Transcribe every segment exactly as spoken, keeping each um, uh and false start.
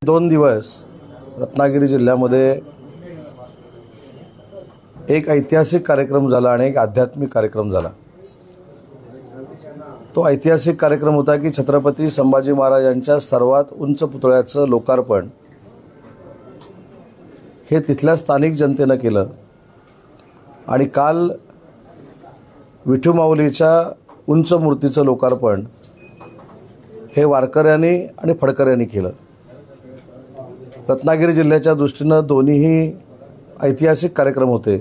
दोन दिवस रत्नागिरी जिल्ह्यामध्ये एक ऐतिहासिक कार्यक्रम झाला आणि एक आध्यात्मिक कार्यक्रम झाला। तो ऐतिहासिक कार्यक्रम होता की छत्रपती संभाजी महाराजांच्या सर्वात उंच पुतळ्याचं लोकार्पण हे तिथल्या स्थानिक जनतेनं केलं आणि काल विठू माऊलीच्या उंच मूर्तीचं लोकार्पण हे वारकऱ्यांनी आणि फडकऱ्यांनी केलं। रत्नागिरी जिल्ह्याच्या दृष्टीनं दोन्हीही ऐतिहासिक कार्यक्रम होते,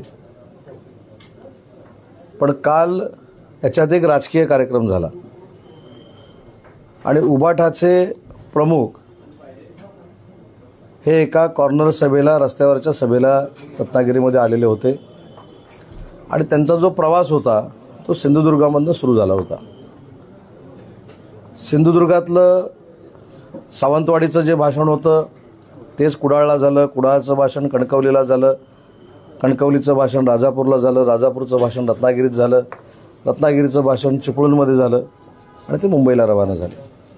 पण काल याच्यात एक राजकीय कार्यक्रम झाला आणि उबाठाचे प्रमुख हे एका कॉर्नर सभेला, रस्त्यावरच्या सभेला रत्नागिरीमध्ये आलेले होते आणि त्यांचा जो प्रवास होता तो सिंधुदुर्गामधून सुरू झाला होता। सिंधुदुर्गातलं सावंतवाडीचं जे भाषण होतं तेच कुडाळला झालं, कुडाळचं भाषण कणकवलीला झालं, कणकवलीचं भाषण राजापूरला झालं, राजापूरचं भाषण रत्नागिरीत झालं, रत्नागिरीचं भाषण चिपळूणमध्ये झालं आणि ते मुंबईला रवाना झाले।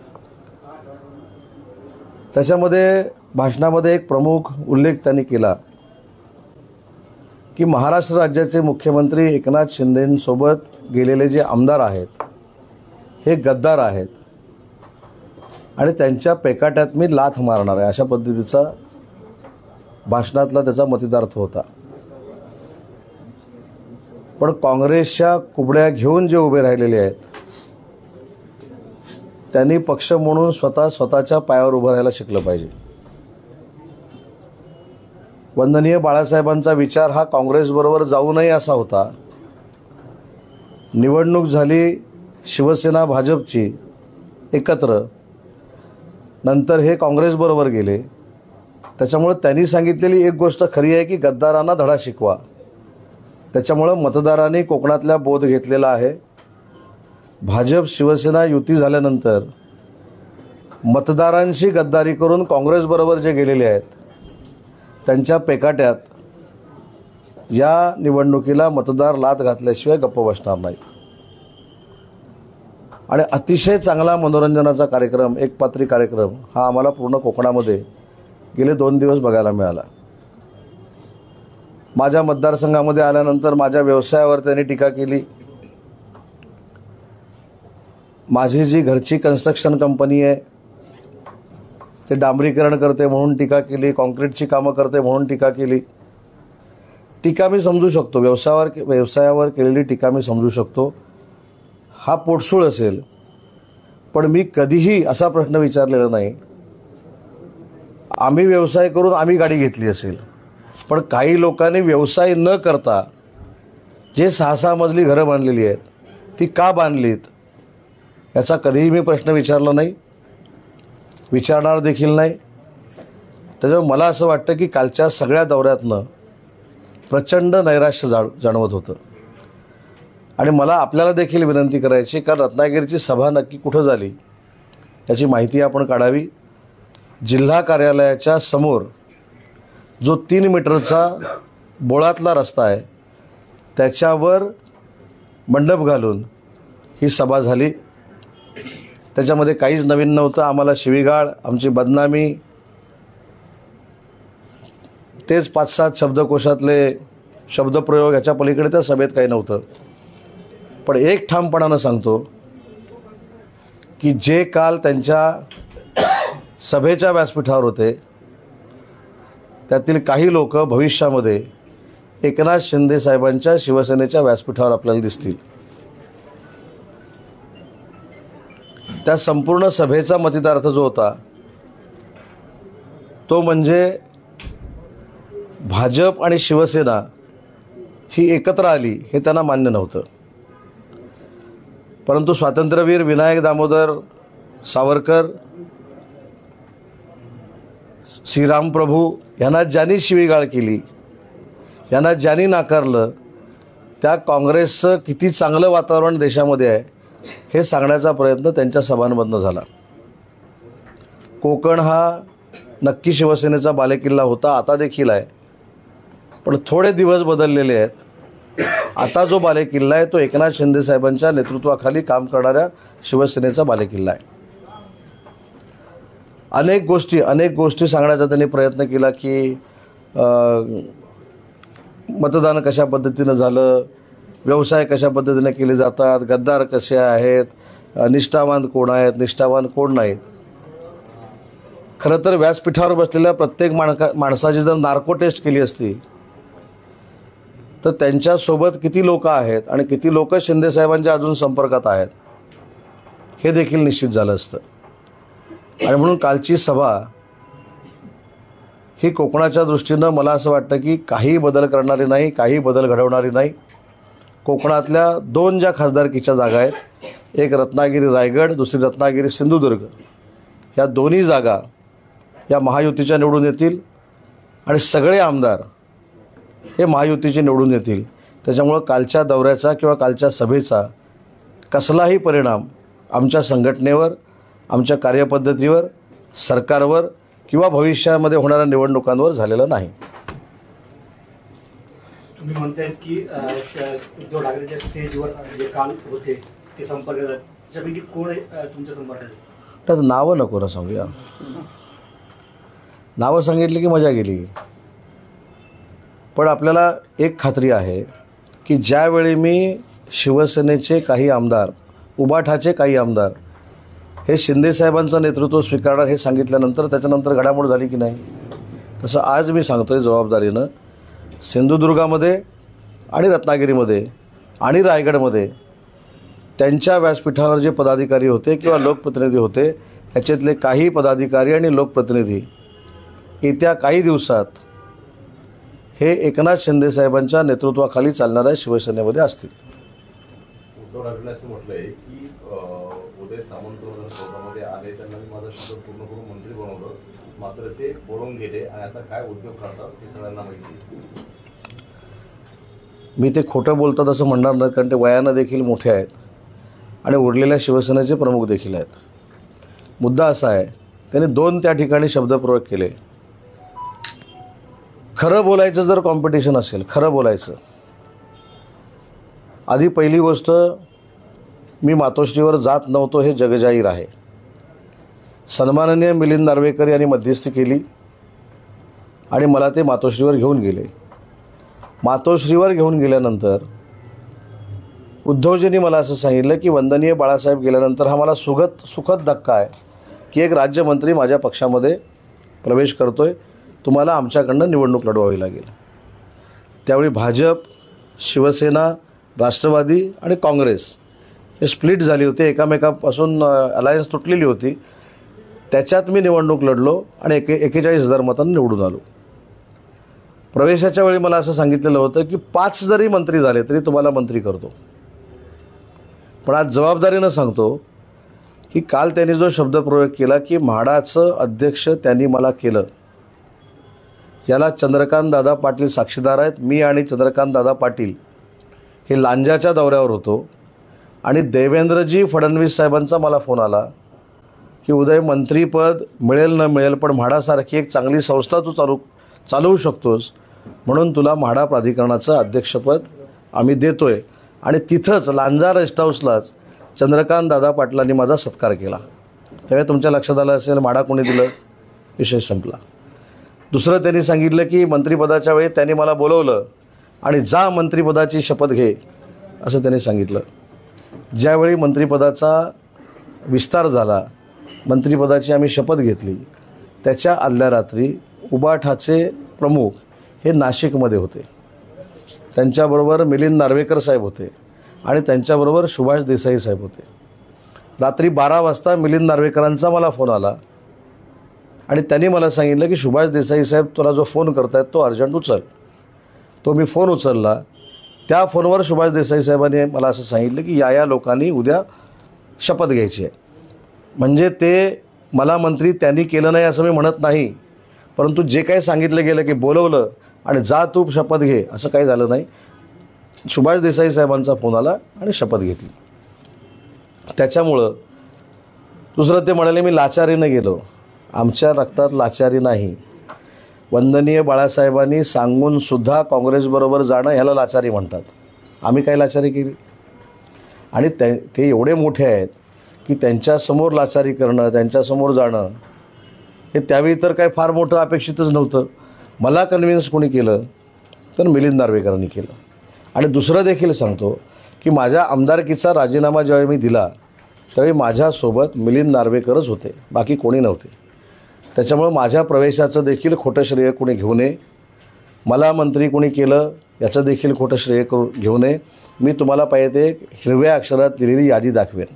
त्याच्यामध्ये भाषणामध्ये एक प्रमुख उल्लेख त्यांनी केला की महाराष्ट्र राज्याचे मुख्यमंत्री एकनाथ शिंदेंसोबत गेलेले जे आमदार आहेत हे गद्दार आहेत आणि त्यांच्या पेकाट्यात मी लाथ मारणार आहे, अशा पद्धतीचा भाषणातला त्याचा मतितार्थ होता। पण काँग्रेसच्या कुबड्या घेऊन जे उभे राहिलेले आहेत त्यांनी पक्ष म्हणून स्वतः स्वतःच्या पायावर उभं राहायला शिकलं पाहिजे। वंदनीय बाळासाहेबांचा विचार हा काँग्रेसबरोबर जाऊ नये असा होता। निवडणूक झाली शिवसेना भाजपची एकत्र, नंतर हे काँग्रेसबरोबर गेले। त्याच्यामुळे त्यांनी सांगितलेली एक गोष्ट खरी आहे की गद्दारांना धडा शिकवा। त्याच्यामुळं मतदारांनी कोकणातल्या बोध घेतलेला आहे। भाजप शिवसेना युती झाल्यानंतर मतदारांशी गद्दारी करून काँग्रेसबरोबर जे गेलेले आहेत त्यांच्या पेकाट्यात या निवडणुकीला मतदार लाथ घातल्याशिवाय गप्प बसणार नाही। आणि अतिशय चांगला मनोरंजनाचा कार्यक्रम, एक पात्री कार्यक्रम हा आम्हाला पूर्ण कोकणामध्ये गेले दोन दिवस बघायला मिळाला। माझ्या मतदारसंघामध्ये आल्यानंतर माझ्या व्यवसायावर त्यांनी टीका केली। माझी जी घरची कन्स्ट्रक्शन कंपनी आहे ते डांबरीकरण करते म्हणून टीका केली, कॉन्क्रीटची कामं करते म्हणून टीका केली। टीका मी समजू शकतो, व्यवसायावर व्यवसायावर केलेली टीका मी समजू शकतो, हा पोटसूळ असेल, पण मी कधीही असा प्रश्न विचारलेला नाही आम्ही व्यवसाय करून आम्ही गाडी घेतली असेल, पण काही लोकांनी व्यवसाय न करता जे सहा सहा मजली घरं बांधलेली आहेत ती का बांधलीत याचा कधीही मी प्रश्न विचारला नाही, विचारणार देखील नाही। त्याच्यामुळे मला असं वाटतं की कालच्या सगळ्या दौऱ्यातनं प्रचंड नैराश्य जा जाणवत होतं आणि मला आपल्याला देखील विनंती करायची, कारण रत्नागिरीची सभा नक्की कुठं झाली याची माहिती आपण काढावी। जिल्हा कार्यालयाच्या समोर जो तीन मीटरचा बोळातला रस्ता आहे त्याच्यावर मंडप घालून ही सभा झाली। त्याच्यामध्ये काहीच नवीन नव्हतं। आम्हाला शिवीगाळ, आमची बदनामी, तेच पाच सात शब्दकोशातले शब्दप्रयोग याच्या पलीकडे त्या सभेत काही नव्हतं। पण एक ठामपणानं सांगतो की जे काल त्यांच्या सभेच्या व्यासपीठावर होते त्यातील काही लोक भविष्यामध्ये एकनाथ शिंदे साहेबांच्या शिवसेनेच्या व्यासपीठावर आपल्याला दिसतील। त्या संपूर्ण सभेचा मतितार्थ जो होता तो म्हणजे भाजप आणि शिवसेना ही एकत्र आली हे त्यांना मान्य नव्हतं, परंतु स्वातंत्र्यवीर विनायक दामोदर सावरकर, श्रीराम प्रभू यांना ज्यांनी शिवीगाळ केली, यांना ज्यांनी नाकारलं, त्या काँग्रेसचं किती चांगलं वातावरण देशामध्ये आहे हे सांगण्याचा प्रयत्न त्यांच्या सभांमधनं झाला। कोकण हा नक्की शिवसेनेचा बालेकिल्ला होता, आता देखील आहे, पण थोडे दिवस बदललेले आहेत। आता जो बालेकिल्ला आहे तो एकनाथ शिंदे साहेबांच्या नेतृत्वाखाली काम करणाऱ्या शिवसेनेचा बालेकिल्ला आहे। अनेक गोष्टी अनेक गोष्टी सांगण्याचा त्यांनी प्रयत्न केला की मतदान कशा पद्धतीनं झालं, व्यवसाय कशा पद्धतीने केले जातात, गद्दार कसे आहेत, निष्ठावान कोण आहेत, निष्ठावान कोण नाहीत. खरं तर व्यासपीठावर बसलेल्या प्रत्येक माणका माणसाची जर नार्को टेस्ट केली असती तर त्यांच्यासोबत किती लोक आहेत आणि किती लोक शिंदेसाहेबांच्या अजून संपर्कात आहेत हे देखील निश्चित झालं असतं. आणि म्हणून कालची सभा ही कोकणाच्या दृष्टीनं मला असं वाटतं की काही बदल करणारी नाही, काही बदल घडवणारी नाही. कोकणातल्या दोन ज्या खासदारकीच्या जागा आहेत, एक रत्नागिरी रायगड, दुसरी रत्नागिरी सिंधुदुर्ग, या दोन्ही जागा या महायुतीच्या निवडून येतील आणि सगळे आमदार हे महायुतीचे निवडून येतील. त्याच्यामुळं कालच्या दौऱ्याचा किंवा कालच्या सभेचा कसलाही परिणाम आमच्या संघटनेवर, आमच्या कार्यपद्धतीवर, सरकारवर किंवा भविष्यामध्ये होणाऱ्या निवडणुकांवर झालेला नाही. तुम्ही म्हणताय की उद्धव ठाकरेंच्या स्टेजवर जे काल होते ते संपर्क त्याच्यापैकी कोण तुमच्या संपर्कात? तर नावं नको ना सांगूया, नावं सांगितली की मजा गेली. पण आपल्याला एक खात्री आहे की ज्यावेळी मी शिवसेनेचे काही आमदार, उबाठाचे काही आमदार हे शिंदेसाहेबांचं नेतृत्व स्वीकारणार हे सांगितल्यानंतर त्याच्यानंतर घडामोड झाली की नाही, तसं आज मी सांगतो आहे जबाबदारीनं, सिंधुदुर्गामध्ये आणि रत्नागिरीमध्ये आणि रायगडमध्ये त्यांच्या व्यासपीठावर जे पदाधिकारी होते किंवा लोकप्रतिनिधी होते त्याच्यातले काही पदाधिकारी आणि लोकप्रतिनिधी येत्या काही दिवसात हे एकनाथ शिंदेसाहेबांच्या नेतृत्वाखाली चालणाऱ्या शिवसेनेमध्ये असतील. उद्धव ठाकरेंनी असं म्हटलंय की उदय सामंत कोर्टामध्ये आले, त्यांना मी माझा शब्द पूर्ण करून मंत्री बनवलं, मात्र ते बोलून गेले आणि आता काय उद्योग करतात हे सगळ्यांना माहिती. मी ते खोटं बोलतात असं म्हणणार नाही, कारण ते वयानं देखील मोठे आहेत आणि उरलेल्या शिवसेनेचे प्रमुख देखील आहेत. मुद्दा असा आहे, त्यांनी दोन त्या ठिकाणी शब्दप्रयोग केले. खरं बोलायचं जर कॉम्पिटिशन असेल, खरं बोलायचं, आधी पहिली गोष्ट मी मातोश्रीवर जात नव्हतो हे जगजाहीर आहे. सन्माननीय मिलिंद नार्वेकर यांनी मध्यस्थी केली आणि मला ते मातोश्रीवर घेऊन गेले. मातोश्रीवर घेऊन गेल्यानंतर उद्धवजींनी मला असं सांगितलं की वंदनीय बाळासाहेब गेल्यानंतर हा मला सुखद सुखद धक्का आहे की एक राज्यमंत्री माझ्या पक्षामध्ये प्रवेश करतो आहे, तुम्हाला आमच्याकडनं निवडणूक लढवावी लागेल. त्यावेळी भाजप, शिवसेना, राष्ट्रवादी आणि काँग्रेस हे स्प्लिट झाली होती, एकामेकापासून अलायन्स तुटलेली होती. त्याच्यात मी निवडणूक लढलो आणि एके एकेचाळीस हजार मतांनी निवडून आलो. प्रवेशाच्या वेळी मला असं सांगितलेलं होतं की पाच जरी मंत्री झाले तरी तुम्हाला मंत्री करतो. पण आज जबाबदारीनं सांगतो की काल त्यांनी जो शब्दप्रयोग केला की म्हाडाचं अध्यक्ष त्यांनी मला केलं, याला चंद्रकांत दादा पाटील साक्षीदार आहेत. मी आणि चंद्रकांत दादा पाटील हे लांजाच्या दौऱ्यावर होतो आणि देवेंद्रजी फडणवीस साहेबांचा मला फोन आला की उदय मंत्रीपद मिळेल न मिळेल पण म्हाडासारखी एक चांगली संस्था तू चालू चालवू शकतोस, म्हणून तुला म्हाडा प्राधिकरणाचं अध्यक्षपद आम्ही देतो आहे. आणि तिथंच लांजा रेस्ट हाऊसलाच चंद्रकांत दादा पाटलांनी माझा सत्कार केला. त्यावेळी तुमच्या लक्षात आलं असेल म्हाडा कोणी दिलं, विषय संपला. दुसरं त्यांनी सांगितलं की मंत्रिपदाच्या वेळी त्यांनी मला बोलवलं आणि जा मंत्रिपदाची शपथ घे असं त्यांनी सांगितलं. ज्यावेळी मंत्रिपदाचा विस्तार झाला, मंत्रिपदाची आम्ही शपथ घेतली, त्याच्या आदल्या रात्री उबाठाचे प्रमुख हे नाशिकमध्ये होते. त्यांच्याबरोबर मिलिंद नार्वेकर साहेब होते आणि त्यांच्याबरोबर सुभाष देसाई साहेब होते. रात्री बारा वाजता मिलिंद नार्वेकरांचा मला फोन आला आणि त्यांनी मला सांगितलं की सुभाष देसाई साहेब तुला जो फोन करतायत तो अर्जंट उचल. तो मी फोन उचलला. त्या फोनवर सुभाष देसाई साहेबांनी मला असं सांगितलं की या या लोकांनी उद्या शपथ घ्यायची आहे. म्हणजे ते मला मंत्री त्यांनी केलं नाही असं मी म्हणत नाही, परंतु जे काही सांगितलं गेलं की बोलवलं आणि जा तू शपथ घे असं काही झालं नाही. सुभाष देसाई साहेबांचा फोन आला आणि शपथ घेतली. त्याच्यामुळं दुसरं ते म्हणाले मी लाचारीनं गेलो. आमच्या रक्तात लाचारी नाही. वंदनीय बाळासाहेबांनी सांगूनसुद्धा काँग्रेसबरोबर जाणं ह्याला लाचारी म्हणतात. आम्ही काय लाचारी केली? आणि ते ते एवढे मोठे आहेत की त्यांच्यासमोर लाचारी करणं, त्यांच्यासमोर जाणं हे त्यावेळी तर काय फार मोठं अपेक्षितच नव्हतं. मला कन्व्हिन्स कोणी केलं तर मिलिंद नार्वेकरांनी केलं. आणि दुसरं देखील सांगतो की माझ्या आमदारकीचा राजीनामा ज्यावेळी मी दिला त्यावेळी माझ्यासोबत मिलिंद नार्वेकरच होते, बाकी कोणी नव्हते. त्याच्यामुळं माझ्या प्रवेशाचं देखील खोटं श्रेय कोणी घेऊ नये, मला मंत्री कोणी केलं याचं देखील खोटं श्रेय करू घेऊ नये. मी तुम्हाला पाहिजे ते हिरव्या अक्षरात लिहिलेली यादी दाखवेन.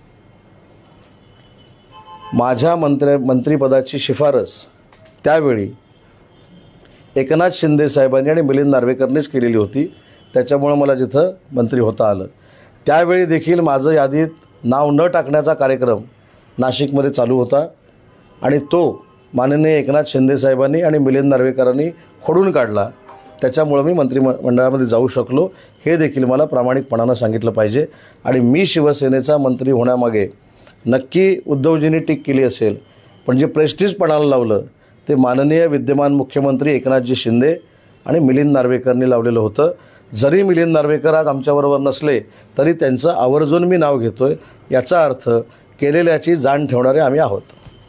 माझ्या मंत्री मंत्रिपदाची शिफारस त्यावेळी एकनाथ शिंदे साहेबांनी आणि मिलिंद नार्वेकरनीच केलेली होती. त्याच्यामुळं मला जिथं मंत्री होता आलं. त्यावेळी देखील माझं यादीत नाव न टाकण्याचा कार्यक्रम नाशिकमध्ये चालू होता आणि तो माननीय एकनाथ शिंदे साहेबांनी आणि मिलिंद नार्वेकरांनी खोडून काढला. त्याच्यामुळं मी मंत्रिमंडळामध्ये जाऊ शकलो, हे देखील मला प्रामाणिकपणानं सांगितलं पाहिजे. आणि मी शिवसेनेचा मंत्री होण्यामागे नक्की उद्धवजींनी टीक केली असेल, पण जे प्रेस्टिज पणाला लावलं ते माननीय विद्यमान मुख्यमंत्री एकनाथजी शिंदे आणि मिलिंद नार्वेकरनी लावलेलं होतं. जरी मिलिंद नार्वेकर आज आमच्याबरोबर नसले तरी त्यांचं आवर्जून मी नाव घेतोय. याचा अर्थ केलेल्याची जाण ठेवणारे आम्ही आहोत.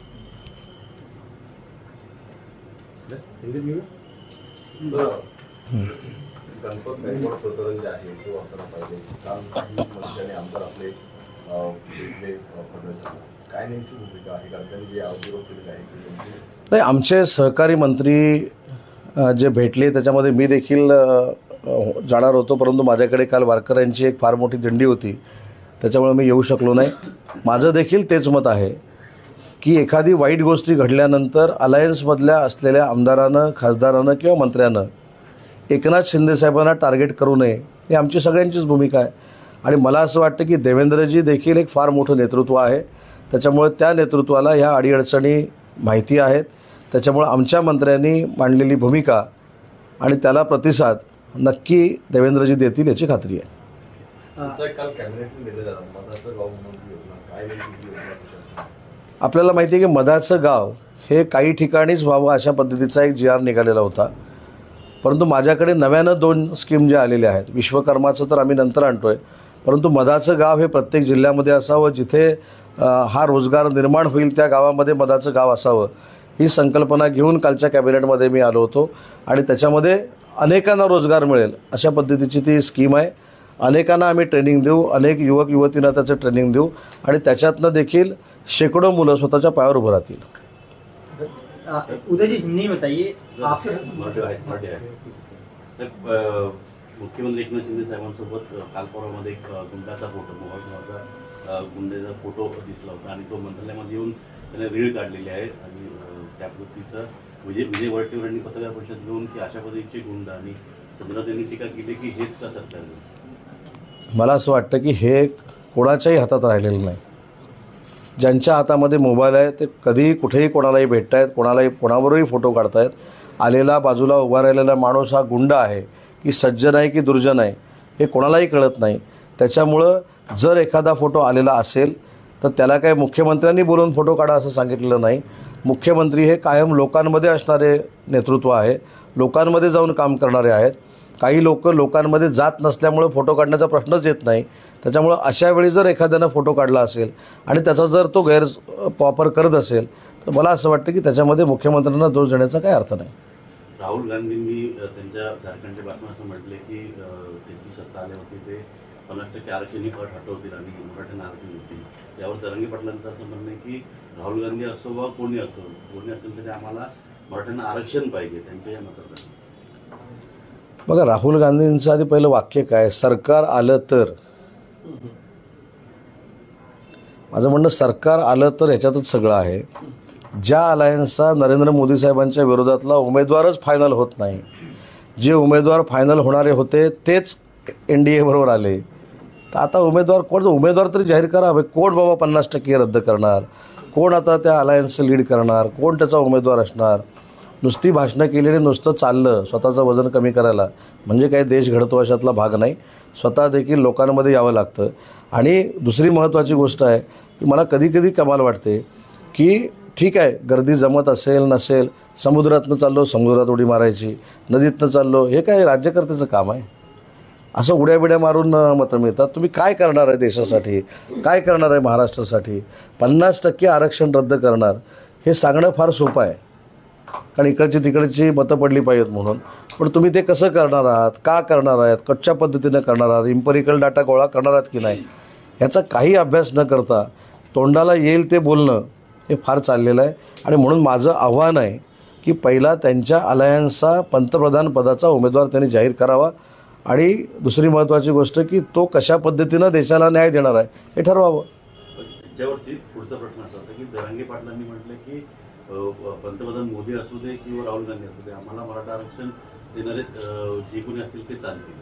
गणपत गायकवाड प्रकरण जे आहे ते वापरलं पाहिजे. काल काही मंत्र्यांनी आमदार आपले भेटले फडणवीसांना, काय नेमकी भूमिका आहे? कारण त्यांनी जे आरोप केलेले आहे की नाही, आमचे सहकारी मंत्री जे भेटले त्याच्यामध्ये मी देखील जाणार होतो, परंतु माझ्याकडे काल वारकऱ्यांची एक फार मोठी दिंडी होती, त्याच्यामुळे मी येऊ शकलो नाही. माझं देखील तेच मत आहे की एखादी वाईट गोष्टी घडल्यानंतर अलायन्समधल्या असलेल्या आमदारानं, खासदारानं किंवा मंत्र्यानं एकनाथ शिंदे साहेबांना टार्गेट करू नये, ही आमची सगळ्यांचीच भूमिका आहे. आणि मला असं वाटतं की देवेंद्रजी देखील एक फार मोठं नेतृत्व आहे, त्याच्यामुळे त्या नेतृत्वाला ह्या अडीअडचणी माहिती आहेत. त्याच्यामुळे आमच्या मंत्र्यांनी मांडलेली भूमिका आणि त्याला प्रतिसाद नक्की देवेंद्रजी देतील याची खात्री आहे. काल कॅबिनेटने दिले जातात मधाचं गाव म्हणून योजना, काय नेमकी योजना? आपल्याला माहिती आहे की मधाचं गाव हे काही ठिकाणीच व्हावं अशा पद्धतीचा एक जी आर निघालेला होता, परंतु माझ्याकडे नव्यानं दोन स्कीम ज्या आलेल्या आहेत. विश्वकर्माचं तर आम्ही नंतर आणतो आहे, परंतु मधाचं गाव हे प्रत्येक जिल्ह्यामध्ये असावं, जिथे हा रोजगार निर्माण होईल त्या गावामध्ये मधाचं गाव असावं, ही संकल्पना घेऊन कालच्या कॅबिनेटमध्ये मी आलो होतो. आणि त्याच्यामध्ये अनेकांना रोजगार मिळेल अशा पद्धतीची ती स्कीम आहे. अनेकांना आम्ही ट्रेनिंग देऊ, अनेक युवक युवतींना त्याचं ट्रेनिंग देऊ आणि त्याच्यातनं देखील शेकडो मुलं स्वतःच्या पायावर उभं राहतील. उदय जी, हिंदी में बताइए. मुख्यमंत्री एकनाथ शिंदे साहेबांसोबत काल परवामध्ये एक गुंडाचा फोटो, मोहळचा गुंडेचा फोटो दिसला होता आणि तो मंत्रालयामध्ये येऊन त्याने रीळ काढलेली आहे. आणि त्या पद्धतीचं विजय विजय वडेट्टीवार यांनी पत्रकार परिषद घेऊन की अशा पद्धतीचे गुंड आणि सदनात त्यांनी टीका केली की हेच का सरकार. मला असं वाटतं की हे कोणाच्याही हातात राहिलेलं नाही. ज्यांच्या हातामध्ये मोबाईल आहे ते कधीही कुठेही कोणालाही भेटत आहेत, कोणालाही कोणाबरोबरही फोटो काढत आहेत. आलेला बाजूला उभा राहिलेला माणूस हा गुंड आहे की सज्जन आहे की दुर्जन आहे हे कोणालाही कळत नाही. त्याच्यामुळं जर एखादा फोटो आलेला असेल तर त्याला काय मुख्यमंत्र्यांनी बोलून फोटो काढा असं सांगितलेलं नाही. मुख्यमंत्री हे कायम लोकांमध्ये असणारे नेतृत्व आहे, लोकांमध्ये जाऊन काम करणारे आहेत. काही लोक लोकांमध्ये जात नसल्यामुळं फोटो काढण्याचा प्रश्नच येत नाही. त्याच्यामुळं अशा वेळी जर एखाद्यानं फोटो काढला असेल आणि त्याचा जर तो गैर वापर करत असेल तर मला असं वाटतं की त्याच्यामध्ये मुख्यमंत्र्यांना दोष देण्याचा काही अर्थ नाही. राहुल गांधींनी त्यांच्या झारखंडच्या बातम्या असं म्हटले की त्यांची सत्ता आली होती ते पन्नास टक्के आरक्षण ही अट हटवतील आणि मराठ्यांना आरक्षण होतील. यावर जरांगे पाटलांचं असं म्हणणं आहे की राहुल गांधी असो वा कोणी असो, कोणी असेल तरी आम्हाला मराठ्यांना आरक्षण पाहिजे. त्यांच्या या मतात बघा, राहुल गांधींचं आधी पहिलं वाक्य काय, सरकार आलं तर. माझं म्हणणं सरकार आलं तर ह्याच्यातच सगळं आहे. ज्या अलायन्सचा नरेंद्र मोदी साहेबांच्या विरोधातला उमेदवारच फायनल होत नाही, जे उमेदवार फायनल होणारे होते तेच एन डी एबरोबर आले, तर आता उमेदवार कोण, उमेदवार तरी जाहीर करा. कोण बाबा पन्नास टक्के रद्द करणार, कोण आता त्या अलायन्सचं लीड करणार, कोण त्याचा उमेदवार असणार. नुसती भाषणं केलेली, नुसतं चाललं स्वतःचं वजन कमी करायला म्हणजे काही देश घडतो अशातला भाग नाही. स्वतः देखील लोकांमध्ये यावं लागतं. आणि दुसरी महत्त्वाची गोष्ट आहे की मला कधी कधी कमाल वाटते की ठीक आहे, गर्दी जमत असेल नसेल, समुद्रातनं चाललो समुद्रात उडी मारायची, नदीतनं चाललो, हे काय राज्यकर्त्याचं काम आहे? असं उड्या बिड्या मारून मतं मिळतात. तुम्ही काय करणार आहे देशासाठी, काय करणार आहे महाराष्ट्रासाठी? पन्नास टक्के आरक्षण रद्द करणार हे सांगणं फार सोपं आहे. कारण इकडची तिकडची मतं पडली पाहिजेत म्हणून. पण तुम्ही ते कसं करणार आहात, का करणार आहात, कच्च्या पद्धतीनं करणार आहात, इम्पेरिकल डाटा गोळा करणार आहात की नाही, याचा काही अभ्यास न करता तोंडाला येईल ते बोलणं हे फार चाललेलं आहे. आणि म्हणून माझं आव्हान आहे की पहिला त्यांच्या अलायन्सचा पंतप्रधान पदाचा उमेदवार त्यांनी जाहीर करावा आणि दुसरी महत्त्वाची गोष्ट की तो कशा पद्धतीनं देशाला न्याय देणार आहे हे ठरवावं. त्याच्यावरती पुढचा प्रश्न असा होता की जरांगे पाटलांनी म्हटलं की अ, पंतप्रधान मोदी असू दे किंवा राहुल गांधी असू दे, आम्हाला मराठा आरक्षण देणारे अ, जे कोणी असतील ते चालतील.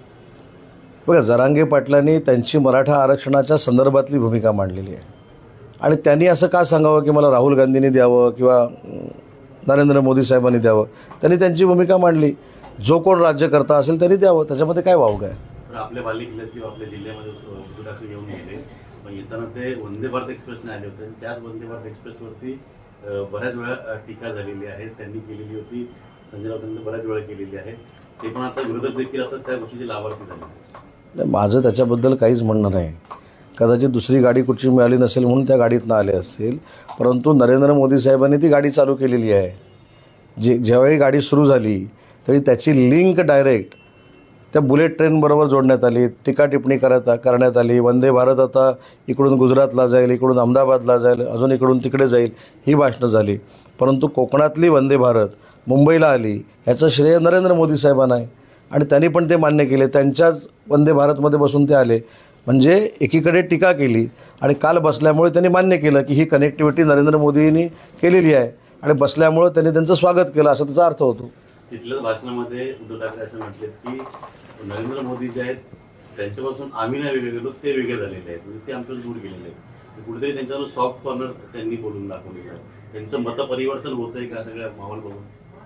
बघा, जरांगे पाटलांनी त्यांची मराठा आरक्षणाच्या संदर्भातली भूमिका मांडलेली आहे आणि त्यांनी असं का सांगावं की मला राहुल गांधींनी द्यावं किंवा नरेंद्र मोदी साहेबांनी द्यावं. त्यांनी त्यांची भूमिका मांडली. जो कोण राज्यकर्ता असेल त्यांनी द्यावं, त्याच्यामध्ये काय वावगं आहे. तर आपल्या बालेकिल्ल्यात किंवा आपल्या जिल्ह्यामध्ये उद्धव ठाकरे घेऊन गेले, पण येताना ते वंदे भारत एक्सप्रेसने आले होते. त्याच वंदे भारत एक्सप्रेसवरती अ, बऱ्याच वेळा अ, टीका झालेली आहे. त्यांनी केलेली होती, संजय राऊतांनी बऱ्याच वेळा केलेली आहे. ते पण आता विरोधक देखील आता त्या गोष्टीचे लाभार्थी झाले. नाही, माझं त्याच्याबद्दल काहीच म्हणणं नाही. कदाचित दुसरी गाडी कुठची मिळाली नसेल म्हणून त्या गाडीतनं आले असतील, परंतु नरेंद्र मोदी साहेबांनी ती गाडी चालू केलेली आहे. जे ज्यावेळी गाडी सुरू झाली तरी त्याची लिंक डायरेक्ट त्या बुलेट ट्रेनबरोबर जोडण्यात आली, टीका टिप्पणी करत करण्यात आली. वंदे भारत आता इकडून गुजरातला जाईल, इकडून अहमदाबादला जाईल, अजून इकडून तिकडे जाईल, ही भाषणं झाली. परंतु कोकणातली वंदे भारत मुंबईला आली ह्याचं श्रेय नरेंद्र मोदी साहेबांना आहे आणि त्यांनी पण ते मान्य केले. त्यांच्याच वंदे भारतमध्ये बसून ते आले. म्हणजे एकीकडे टीका केली आणि काल बसल्यामुळे त्यांनी मान्य केलं की ही कनेक्टिव्हिटी नरेंद्र मोदींनी केलेली आहे आणि बसल्यामुळं त्यांनी त्यांचं स्वागत केलं, असा त्याचा अर्थ होतो. तिथल्याच भाषणामध्ये उद्धव ठाकरे असं म्हटले की नरेंद्र मोदी जे आहेत त्यांच्यापासून आम्ही नाही वेगळे गेलो, ते वेगळे झालेले आहेत, म्हणजे ते आमच्यावर दूर गेलेले आहेत. कुठेतरी त्यांच्यावर सॉफ्ट कॉर्नर त्यांनी बोलून दाखवलेलं आहे. त्यांचं मतपरिवर्तन होत आहे का सगळ्या माहोल बघून?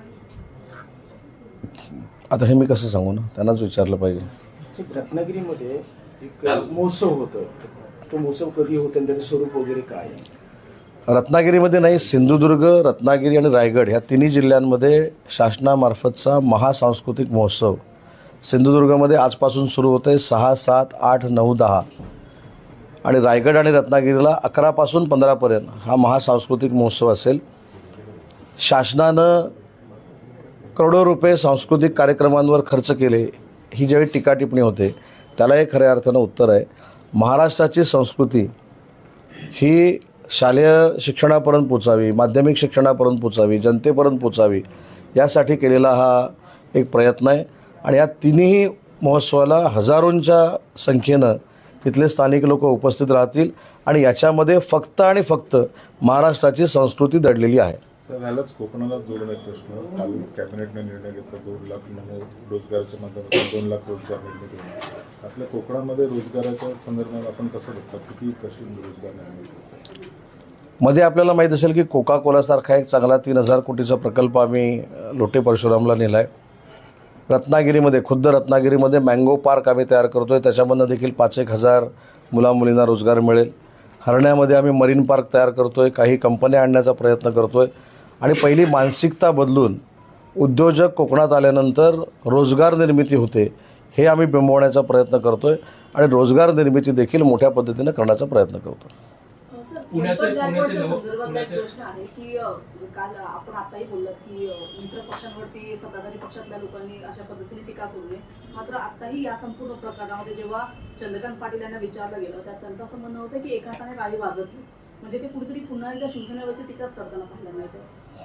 आता हे मी कसं सांगू ना, त्यांनाच विचारलं पाहिजे. रत्नागिरीमध्ये एक महोत्सव होतं, तो महोत्सव कधी होतो आणि त्याचं स्वरूप वगैरे काय आहे? रत्नागिरीमध्ये नाही, सिंधुदुर्ग, रत्नागिरी आणि रायगड ह्या तिन्ही जिल्ह्यांमध्ये शासनामार्फतचा महासांस्कृतिक महोत्सव सिंधुदुर्गमध्ये आजपासून सुरू होत आहे. सहा सात आठ नऊ दहा आणि रायगड आणि रत्नागिरीला अकरापासून पंधरापर्यंत हा महासांस्कृतिक महोत्सव असेल. शासनानं करोडो रुपये सांस्कृतिक कार्यक्रमांवर खर्च केले, ही ज्यावेळी टीका टिप्पणी होते त्याला एक खऱ्या अर्थानं उत्तर आहे. महाराष्ट्राची संस्कृती ही शालेय शिक्षणापर्यंत पोचावी, माध्यमिक शिक्षणापर्यंत पोचावी, जनतेपर्यंत पोचावी यासाठी केलेला हा एक प्रयत्न आहे. आणि या तिन्ही महोत्सवाला हजारोंच्या संख्येनं तिथले स्थानिक लोक उपस्थित राहतील आणि याच्यामध्ये फक्त आणि फक्त महाराष्ट्राची संस्कृती दडलेली आहे. सर, झालंच कोकणाला जोडून एक प्रश्न. काल कॅबिनेटने निर्णय घेतला दोन लाख रोजगाराच्या माध्यमातून दोन लाख रोजगार निर्मिती होणार. आपल्या कोकणामध्ये रोजगाराच्या संदर्भात आपण कसं बघतात, किती कशी रोजगार निर्मिती? मध्ये आपल्याला माहीत असेल की कोका कोलासारखा एक चांगला तीन हजार कोटीचा प्रकल्प आम्ही लोटे परशुरामला नेला आहे. रत्नागिरीमध्ये, खुद्द रत्नागिरीमध्ये मँगो पार्क आम्ही तयार करतो आहे, त्याच्यामधनं देखील पाच एक हजार मुलामुलींना रोजगार मिळेल. हरण्यामध्ये आम्ही मरीन पार्क तयार करतो आहे, काही कंपन्या आणण्याचा प्रयत्न करतो आहे आणि पहिली मानसिकता बदलून उद्योजक कोकणात आल्यानंतर रोजगार निर्मिती होते हे आम्ही बिंबवण्याचा प्रयत्न करतो आहे आणि रोजगार निर्मिती देखील मोठ्या पद्धतीनं करण्याचा प्रयत्न करतो. पुण्याचे पुण्याचे पुण्याचे प्रश्न आहे की काल आपण आताही बोललात की मित्र पक्षांवरती सत्ताधारी पक्षातल्या लोकांनी अशा पद्धतीने टीका करू नये. मात्र आताही या संपूर्ण प्रकरणामध्ये जेव्हा चंद्रकांत पाटील यांना विचारलं गेलं त्यात त्यांचं असं म्हणणं होतं की एका हाताने टाळी वाजत नाही, म्हणजे ते कुठेतरी पुन्हा एकदा शिवसेनेवरती टीकाच करताना पाहिलं नाही.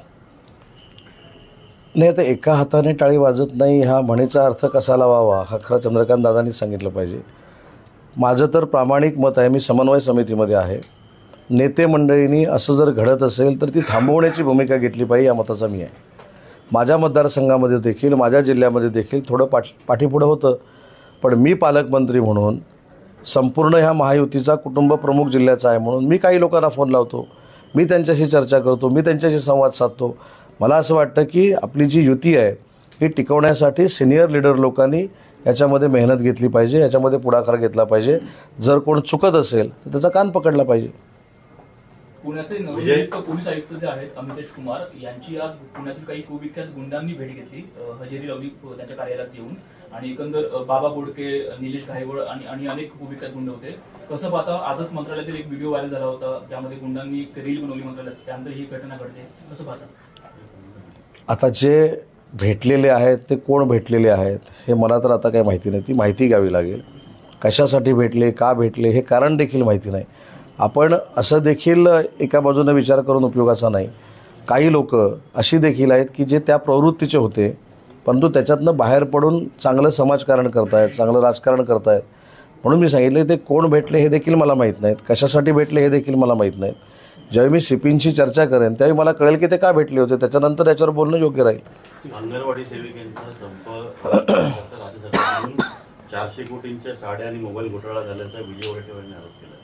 नाही, आता एका हाताने टाळी वाजत नाही हा म्हणीचा अर्थ कसा लावावा हा खरं चंद्रकांत दादांनी सांगितलं पाहिजे. माझं तर प्रामाणिक मत आहे, मी समन्वय समितीमध्ये आहे, नेते मंडळींनी असं जर घडत असेल तर ती थांबवण्याची भूमिका घेतली पाहिजे या मताचा मी आहे. माझ्या मतदारसंघामध्ये देखील, माझ्या जिल्ह्यामध्ये देखील थोडं पाठ पाठीपुढं होतं, पण मी पालकमंत्री म्हणून संपूर्ण ह्या महायुतीचा कुटुंब प्रमुख जिल्ह्याचा आहे म्हणून मी काही लोकांना फोन लावतो, मी त्यांच्याशी चर्चा करतो, मी त्यांच्याशी संवाद साधतो. मला असं वाटतं की आपली जी युती आहे ही टिकवण्यासाठी सिनियर लीडर लोकांनी याच्यामध्ये मेहनत घेतली पाहिजे, याच्यामध्ये पुढाकार घेतला पाहिजे. जर कोण चुकत असेल तर त्याचा कान पकडला पाहिजे. पुण्याचे नवनियुक्त पोलीस आयुक्त जे आहेत अमितेश कुमार यांची आज पुण्यातील काही कुविख्यात गुंडांनी भेट घेतली, हजेरी लावली त्यांच्या कार्यालयात येऊन आणि एकंदर बाबा बोडके, निलेश घायवळ आणि आणि अनेक कुविख्यात गुंड होते. कसं पाहता, आजच मंत्रालयातील एक व्हिडिओ व्हायरल झाला होता ज्यामध्ये गुंडांनी एक रील बनवली मंत्रालयात, त्यानंतर ही घटना घडते, कसं पाहता? आता जे भेटलेले आहेत ते कोण भेटलेले आहेत हे मला तर आता काही माहिती नाही. ती माहिती घ्यावी लागेल. कशासाठी भेटले, का भेटले, हे कारण देखील माहिती नाही. आपण असं देखील एका बाजूने विचार करून उपयोगाचा नाही. काही लोक अशी देखील आहेत की जे त्या प्रवृत्तीचे होते, परंतु त्याच्यातनं बाहेर पडून चांगलं समाजकारण करतायत, चांगलं राजकारण करतायत. म्हणून मी सांगितले ते कोण भेटले हे देखील मला माहीत नाहीत, कशासाठी भेटले हे देखील मला माहीत नाहीत. ज्यावेळी मी सिपींची चर्चा करेन त्यावेळी मला कळेल की ते का भेटले होते, त्याच्यानंतर याच्यावर बोलणं योग्य राहील. अंगणवाडी सेविकांचा संप राज्य सरकारकडून चारशे कोटींच्या साड्या आणि मोबाईल घोटाळा झाल्याचा विजय वडेट्टीवार यांनी आरोप केला.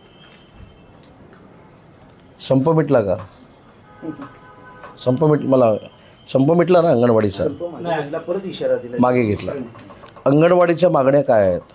संप मिटला का? संप मिट मला संप मिटला ना अंगणवाडीचा? नाही, परत इशारा दिला, मागे घेतला. अंगणवाडीच्या मागण्या काय आहेत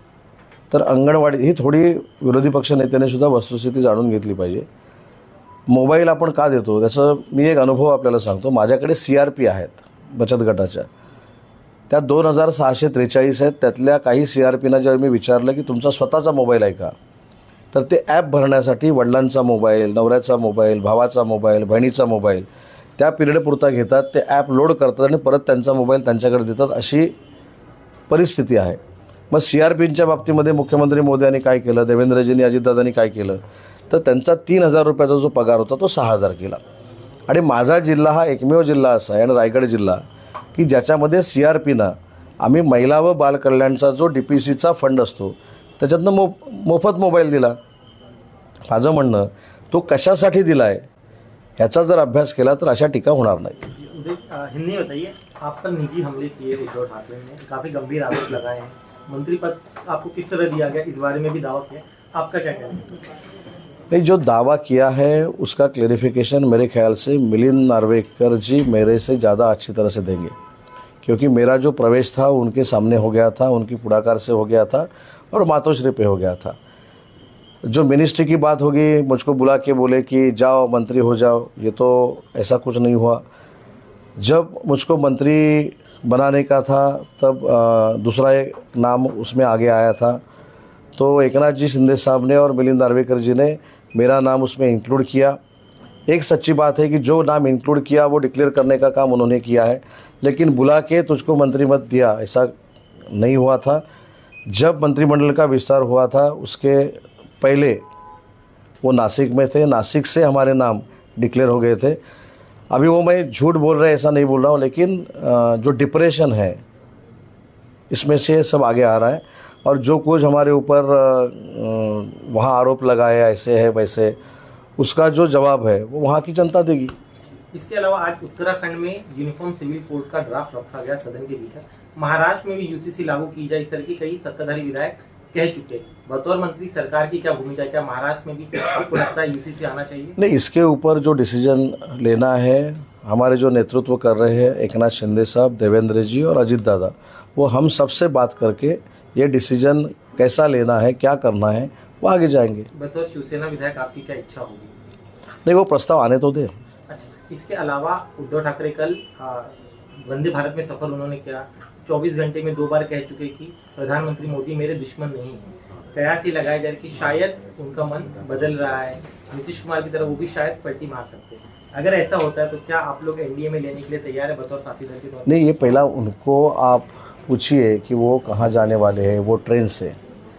तर अंगणवाडी ही थोडी विरोधी पक्ष नेत्याने सुद्धा वस्तुस्थिती जाणून घेतली पाहिजे. मोबाईल आपण का देतो त्याचं मी एक अनुभव आपल्याला सांगतो. माझ्याकडे सी आर पी आहेत बचत गटाच्या, त्या दोन हजार सहाशे त्रेचाळीस आहेत. त्यातल्या काही सी आर पीना जेव्हा मी विचारलं की तुमचा स्वतःचा मोबाईल आहे का, तर ते ॲप भरण्यासाठी वडिलांचा मोबाईल, नवऱ्याचा मोबाईल, भावाचा मोबाईल, बहिणीचा मोबाईल त्या पिरियडपुरता घेतात, ते ॲप लोड करतात आणि परत त्यांचा मोबाईल त्यांच्याकडे देतात, अशी परिस्थिती आहे. मग सी आर पींच्या बाबतीमध्ये मुख्यमंत्री मोदी यांनी काय केलं, देवेंद्रजींनी, अजितदादांनी काय केलं, तर त्यांचा तीन हजार रुपयाचा जो पगार होता तो सहा हजार केला. आणि माझा जिल्हा हा एकमेव जिल्हा असा आहे आणि रायगड जिल्हा की ज्याच्यामध्ये सी आर पीना आम्ही महिला व बालकल्याणचा जो डी पी सीचा फंड असतो त्याच्यातनं मो मोफत मोबाईल दिला. माझं म्हणणं तो कशासाठी दिला आहे ह्याचा जर अभ्यास केला तर अशा टीका होणार नाही. हिंदी बताइए, आप पर निजी हमले किए उद्धव ठाकरे ने, काफ़ी गंभीर आरोप लगाए हैं, मंत्री पद आपको किस तरह दिया गया, इस बारे में भी दावा किया, आपका क्या कहना है? नहीं, जो दावा किया है उसका क्लेरिफिकेशन मेरे ख्याल से मिलिंद नार्वेकर जी मेरे से ज़्यादा अच्छी तरह से देंगे, क्योंकि मेरा जो प्रवेश था उनके सामने हो गया था, उनकी पुढाकार से हो गया था और मातोश्री पे हो गया था. जो मिनिस्ट्री की बात होगी, मुझको बुला के बोले कि जाओ मंत्री हो जाओ, ये तो ऐसा कुछ नहीं हुआ. जब मुझको मंत्री बनाने का था तब आ, दूसरा एक नाम उसमें आगे आया था, तो एकनाथ जी शिंदे साहब ने और मिलिंद नार्वेकर जी ने मेरा नाम उसमें इंक्लूड किया. एक सच्ची बात है कि जो नाम इंक्लूड किया वो डिक्लेयर करने का काम उन्होंने किया है, लेकिन बुला के तुझको मंत्री मत दिया ऐसा नहीं हुआ था. जब मंत्रिमंडल का विस्तार हुआ था उसके पहले वो नासिक में थे, नासिक से हमारे नाम डिक्लेयर हो गए थे. अभी वो मैं झूठ बोल रहे ऐसा नहीं बोल रहा हूँ, लेकिन जो डिप्रेशन है इसमें से सब आगे आ रहा है. और जो कुछ हमारे ऊपर वहाँ आरोप लगाए ऐसे है वैसे, उसका जो जवाब है वो वहाँ की जनता देगी. इसके अलावा आज उत्तराखंड में यूनिफॉर्म सिविल कोड का ड्राफ्ट रखा गया सदन के भीतर. महाराष्ट्र में भी यू सी सी लागू की जाए, इस तरह की कई सत्ताधारी विधायक कह चुके. बतौर मंत्री सरकार की क्या भूमिका है, क्या महाराष्ट्र में भी आपको लगता है यू सी सी आना चाहिए? नहीं, इसके ऊपर जो डिसीजन लेना है हमारे जो नेतृत्व कर रहे हैं एकनाथ शिंदे साहब, देवेंद्र जी और अजित दादा, वो हम सबसे बात करके ये डिसीजन कैसा लेना है, क्या करना है, वो आगे जाएंगे. बतौर शिवसेना विधायक आपकी क्या इच्छा होगी? नहीं, वो प्रस्ताव आने तो दे. अच्छा, इसके अलावा उद्धव ठाकरे कल वंदे भारत में सफर उन्होंने किया. चौबीस घंटे में दो बार कह चुके कि प्रधानमंत्री मोदी मेरे दुश्मन नहीं हैं. कयास ये लगाया जाए कि शायद उनका मन बदल रहा है, नीतीश कुमार की तरह वो भी शायद पलटी मार सकते हैं. अगर ऐसा होता है तो क्या आप लोग एन डी ए में लेने के लिए तैयार है बतौर साथी दल के तौर पर? नहीं, ये पहला उनको आप पूछिए कि वो कहाँ जाने वाले हैं. वो ट्रेन से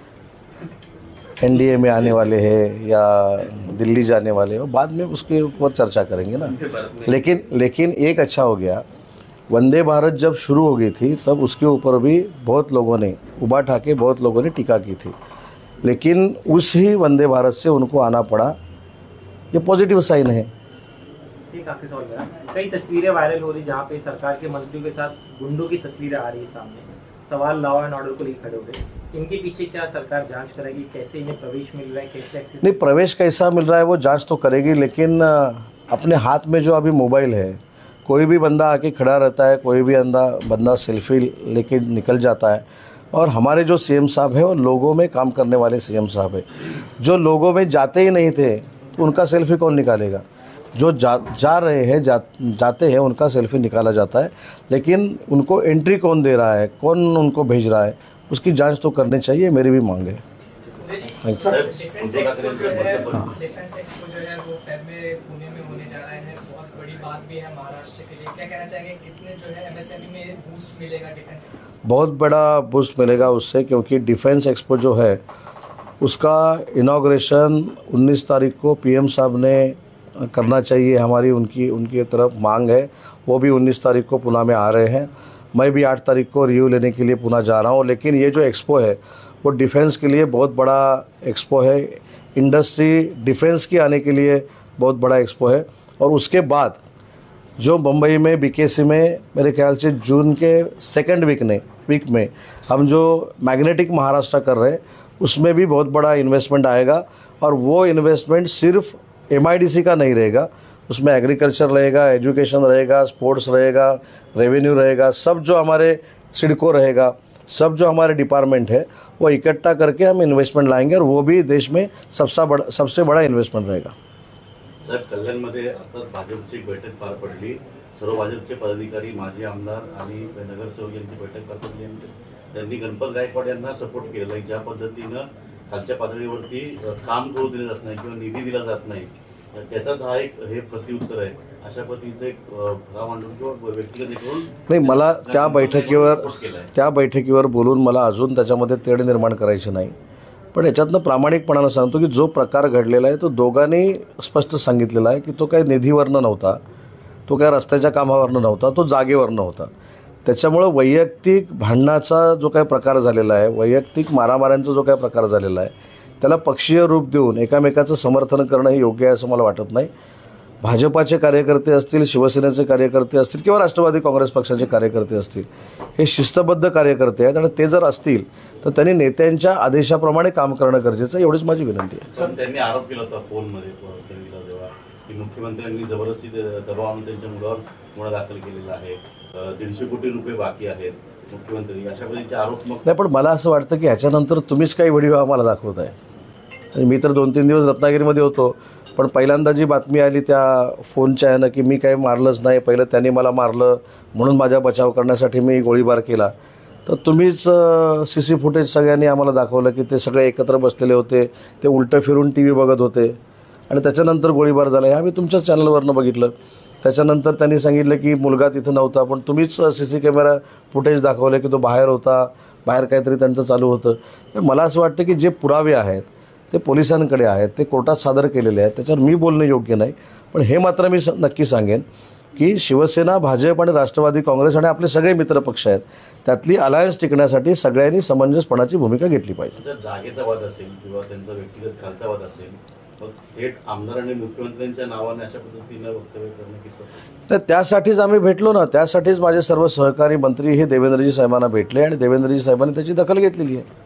एन डी ए में आने वाले हैं या दिल्ली जाने वाले हैं, बाद में उसके ऊपर चर्चा करेंगे ना. लेकिन लेकिन एक अच्छा हो गया, वंदे भारत जब शुरू हो गई थी तब उसके ऊपर भी बहुत लोगों ने उबा ठाके बहुत लोगों ने टीका की थी, लेकिन उस ही वंदे भारत से उनको आना पड़ा. ये पॉजिटिव साइन है. एक आखिरी सवाल मेरा, कई तस्वीरें वायरल हो रही जहाँ पे सरकार के मंत्रियों के साथ गुंडों की तस्वीरें आ रही है सामने. सवाल लॉ एंड ऑर्डर को लेकर खड़े हो रहे. इनके पीछे क्या सरकार जांच करेगी, कैसे इन्हें प्रवेश मिल रहा है, कैसे एक्सेस? नहीं, प्रवेश कैसा मिल रहा है वो जांच तो करेगी, लेकिन अपने हाथ में जो अभी मोबाइल है, कोई भी बंदा आके खड़ा रहता है, कोई भी बंदा बंदा सेल्फी लेके निकल जाता है. और हमारे जो सी एम साहब है वो लोगों में काम करने वाले सी एम साहब है. जो लोगों में जाते ही नहीं थे तो उनका सेल्फी कौन निकालेगा? जो जा जा रहे हैं जा, जाते हैं उनका सेल्फी निकाला जाता है, लेकिन उनको एंट्री कौन दे रहा है, कौन उनको भेज रहा है, उसकी जांच तो करनी चाहिए, मेरी भी मांग है. Thank you. डिफेंस एक्सपो जो है डिफेंस एक्सपो जो है वो फेब में पुणे में होने जा रहा है. बहुत बड़ी बात भी है महाराष्ट्र के लिए. क्या कहना चाहेंगे, कितने जो है एमएसएमई में बूस्ट मिलेगा डिफेंस? बहुत बड़ा बूस्ट मिलेगा उससे, क्योंकि डिफेंस एक्सपो जो है उसका इनाग्रेशन उन्नीस तारीख को पीएम साहब ने करना चाहिए, हमारी उनकी उनकी तरफ मांग है। वो भी उन्नीस तारीख को पुणे में आ रहे हैं, मैं भी आठ तारीख को रिव्यू लेने के लिए पुणे जा रहा हूँ। लेकिन ये जो एक्सपो है वो डिफेंस के लिए बहुत बड़ा एक्सपो है, इंडस्ट्री डिफेंस की आने के लिए बहुत बड़ा एक्सपो है। और उसके बाद जो मुंबई में बीकेसी में मेरे ख्याल से जून के सेकंड वीक ने वीक में हम जो मैग्नेटिक महाराष्ट्र कर रहे हैं उसमें भी बहुत बड़ा इन्वेस्टमेंट आएगा। और वो इन्वेस्टमेंट सिर्फ एमआईडीसी का नहीं रहेगा, उसमें एग्रीकल्चर रहेगा, एजुकेशन रहेगा, स्पोर्ट्स रहेगा, रेवेन्यू रहेगा, सब जो हमारे सिडको रहेगा, सब जो हमारे डिपार्टमेंट है वो इकट्ठा करके हम इन्वेस्टमेंट लाएंगे, और वो भी देश में सबसे बड़ा सबसे बड़ा इन्वेस्टमेंट रहेगा। साहेब, कल्याणमध्ये आता भाजपची एक बैठक पार पडली, सर्व भाजपचे पदाधिकारी, माजी आमदार आणि नगरसेवक यांची बैठक पार पडली। त्यांनी गणपत गायकवाड यांना सपोर्ट केलेला आहे। ज्या पद्धतीनं खालच्या पातळीवरती काम करू दिलं जात नाही किंवा निधी दिला जात नाही, त्याचाच हा एक हे प्रत्युत्तर आहे। अशा पद्धतीचं एक भरा मांडून किंवा व्यक्तिगत करून नाही, मला त्या बैठकीवर त्या बैठकीवर बोलून मला अजून त्याच्यामध्ये तेढ निर्माण करायची नाही। पण याच्यातनं प्रामाणिकपणानं सांगतो की जो प्रकार घडलेला आहे तो दोघांनी स्पष्ट सांगितलेला आहे की तो काही निधीवरनं नव्हता, तो काही रस्त्याच्या कामावरनं नव्हता, तो जागेवरनं होता। त्याच्यामुळं वैयक्तिक भांडणाचा जो काही प्रकार झालेला आहे, वैयक्तिक मारामाऱ्यांचा जो काही प्रकार झालेला आहे, त्याला पक्षीय रूप देऊन एकामेकाचं समर्थन करणं हे योग्य आहे असं मला वाटत नाही। भाजपाचे कार्यकर्ते असतील, शिवसेनेचे कार्यकर्ते असतील किंवा राष्ट्रवादी काँग्रेस पक्षाचे कार्यकर्ते असतील, हे शिस्तबद्ध कार्यकर्ते आहेत आणि ते जर असतील तर त्यांनी नेत्यांच्या आदेशाप्रमाणे काम करणं गरजेचं आहे, एवढीच माझी विनंती आहे। पण त्यांनी आरोप केला होता फोनमध्ये जेव्हा की मुख्यमंत्र्यांनी जबरदस्ती दबाव आणून त्यांच्या मुलावर गुन्हा दाखल केलेला आहे, दीडशे कोटी रुपये बाकी आहेत मुख्यमंत्री, अशा पद्धतीचे आरोप। मग नाही, पण मला असं वाटतं की ह्याच्यानंतर तुम्हीच काही व्हिडिओ आम्हाला दाखवत आहे। आणि मी तर दोन तीन दिवस रत्नागिरीमध्ये होतो, पण पहिल्यांदा जी बातमी आली त्या फोनच्या ह्यानं की मी काही मारलंच नाही, पहिलं त्यांनी मला मारलं म्हणून माझा बचाव करण्यासाठी मी गोळीबार केला, तर तुम्हीच सी सी फुटेज सगळ्यांनी आम्हाला दाखवलं की ते सगळे एकत्र बसलेले होते, ते उलटं फिरून टी व्ही बघत होते आणि त्याच्यानंतर गोळीबार झाला। हे आम्ही तुमच्याच चॅनलवरनं बघितलं। त्याच्यानंतर त्यांनी सांगितलं की मुलगा तिथं नव्हता, पण तुम्हीच सी सी कॅमेरा फुटेज दाखवले की तो बाहेर होता, बाहेर काहीतरी त्यांचं चालू होतं। मला असं वाटतं की जे पुरावे आहेत ते पोलिसांकडे आहेत, ते कोर्टात सादर केलेले आहेत, त्याच्यावर मी बोलणं योग्य नाही। पण हे मात्र मी नक्की सांगेन की शिवसेना, भाजप आणि राष्ट्रवादी काँग्रेस आणि आपले सगळे मित्रपक्ष आहेत, त्यातली अलायन्स टिकण्यासाठी सगळ्यांनी समंजसपणाची भूमिका घेतली पाहिजे। जर जागेचा वाद असेल किंवा त्यांचा व्यक्तिगत खालचा वाद असेल, मग थेट आमदार आणि मुख्यमंत्र्यांच्या नावाने अशा पद्धतीनं वक्तव्य करणं किती? तर त्यासाठीच आम्ही भेटलो ना, त्यासाठीच माझे सर्व सहकारी मंत्री हे देवेंद्रजी साहेबांना भेटले आणि देवेंद्रजी साहेबांनी त्याची दखल घेतलेली आहे।